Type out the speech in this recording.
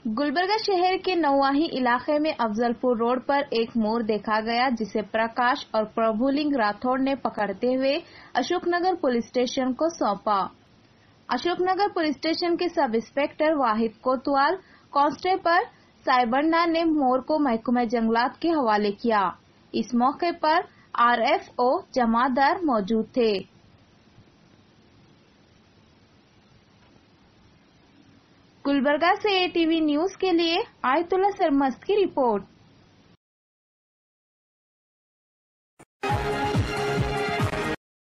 गुलबर्गा शहर के नौवाही इलाके में अफजलपुर रोड पर एक मोर देखा गया, जिसे प्रकाश और प्रभुलिंग राठौड़ ने पकड़ते हुए अशोकनगर पुलिस स्टेशन को सौंपा। अशोकनगर पुलिस स्टेशन के सब इंस्पेक्टर वाहिद कोतवाल, कांस्टेबल साइबंडा ने मोर को महकमा जंगलात के हवाले किया। इस मौके पर आरएफओ जमादार मौजूद थे। गुलबर्गा से एटीवी न्यूज के लिए आयतुल्ला सरमस्त की रिपोर्ट।